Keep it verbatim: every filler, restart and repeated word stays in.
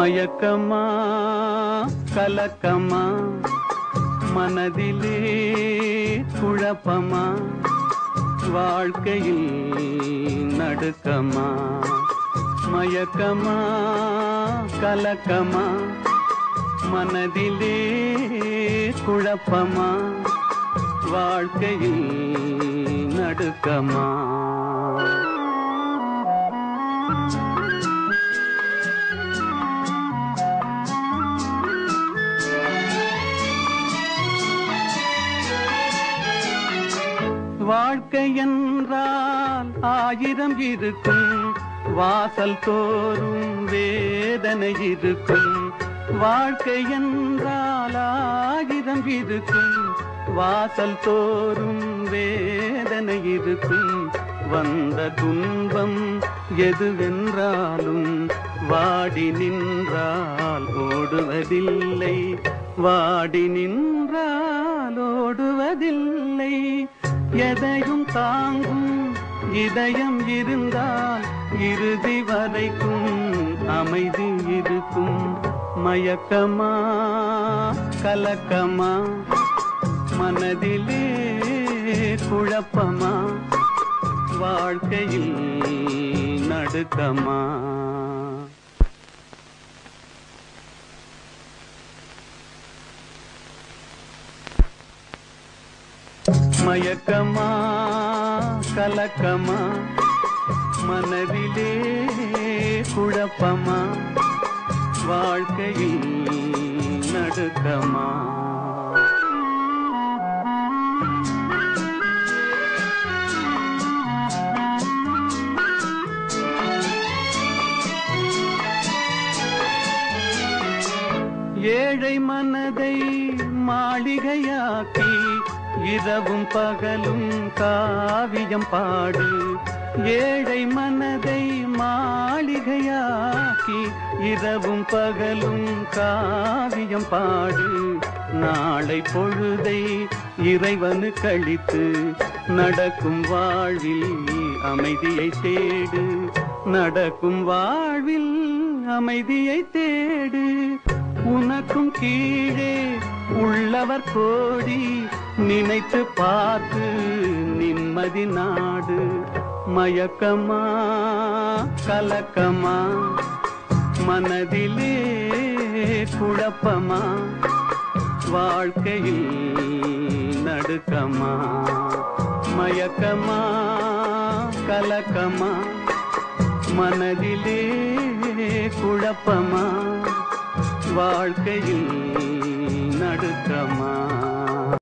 மயக்கமா கலக்கமா மனதிலே குழப்பமா வாழ்க்கையில் நடுக்கமா மயக்கமா கலக்கமா மனதிலே குழப்பமா வாழ்க்கையில் நடுக்கமா வாழ்க்கை என்றால் ஆயிரம் இருக்கும் வாசல் தோறும் வேதனை இருக்கும் வாழ்க்கை என்றால் ஆயிரம் இருக்கும் வாசல் தோறும் வேதனை இருக்கும் வந்த துன்பம் எதுவென்றாலும் வாடி நின்றால் ஓடுவதில்லை வாடி நின்றால் ஓடுவதில்லை எதையும் தாங்கும் இதயம் இருந்தால் இறுதி வரைக்கும் அமைதி இருக்கும் மயக்கமா கலக்கமா மனதிலே குழப்பமா வாழ்க்கையில் நடுக்கமா மயக்கமா கலக்கமா மனதிலே குழப்பமா வாழ்க்கையில் நடுக்கமா ஏழை மனதை மாளிகையாக்கி இரவும் பகலும் காவியம் பாடு ஏழை மனதை மாளிகையாக்கி இரவும் பகலும் காவியம் பாடு நாளை பொழுதை இறைவனு கழித்து நடக்கும் வாழ்வில் அமைதியை தேடு நடக்கும் வாழ்வில் அமைதியை தேடு உனக்கும் கீழே உள்ளவர் கோடி நினைத்து பார்த்து நிம்மதி நாடு மயக்கமா கலக்கமா மனதிலே குழப்பமா வாழ்க்கையில் நடுக்கமா மயக்கமா கலக்கமா மனதிலே குழப்பமா வாழ்க்கையில் நடுக்கமா